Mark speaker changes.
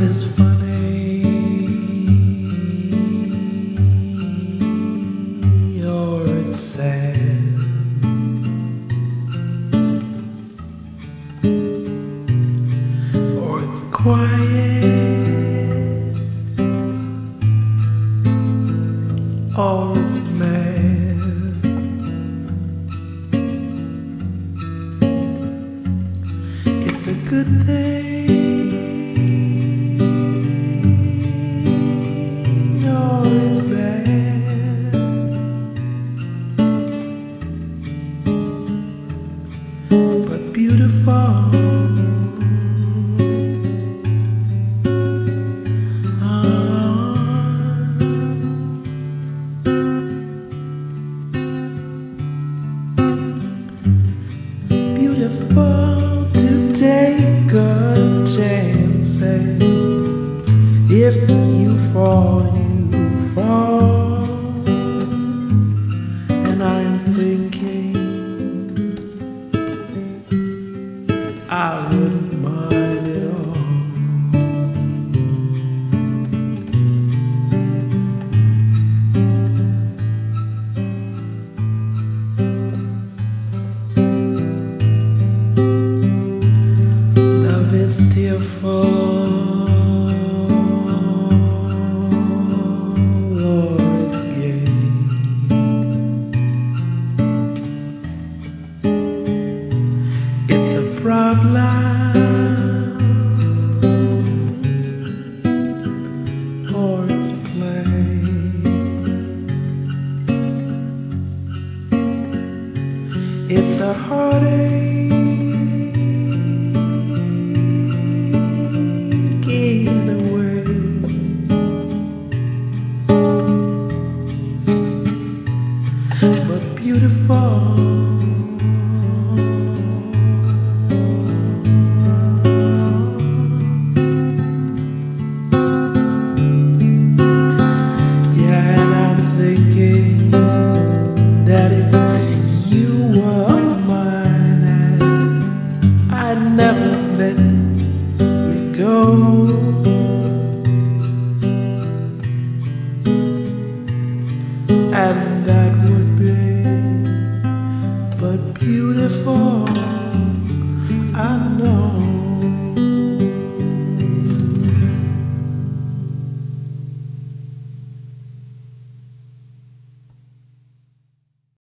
Speaker 1: is funny or it's sad, or it's quiet, or it's mad. It's a good thing or it's bad, but beautiful. Beautiful to take a chance, and if you fall, you fall. And I'm thinking I wouldn't mind at all. Is tearful or it's gay. It's a problem or it's play. It's a heartache in the way, but beautiful. Yeah, and I'm thinking that if you were mine, I'd never let you go.